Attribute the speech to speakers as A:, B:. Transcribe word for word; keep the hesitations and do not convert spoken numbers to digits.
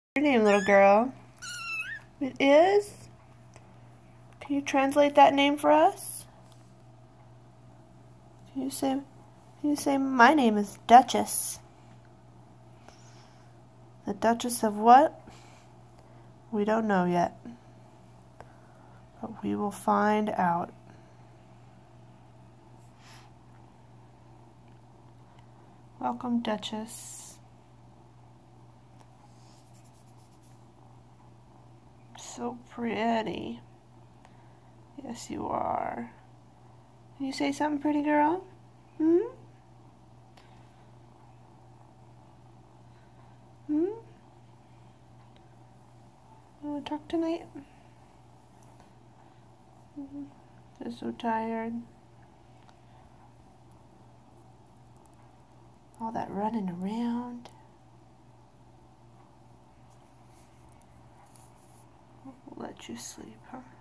A: Your name, little girl? It is? Can you translate that name for us? Can you say, can you say, my name is Duchess? The Duchess of what? We don't know yet. But we will find out. Welcome, Duchess. So pretty. Yes, you are. Can you say something, pretty girl? Hmm? Hmm? You want to talk tonight? Mm-hmm. Just so tired. All that running around. We'll let you sleep, huh?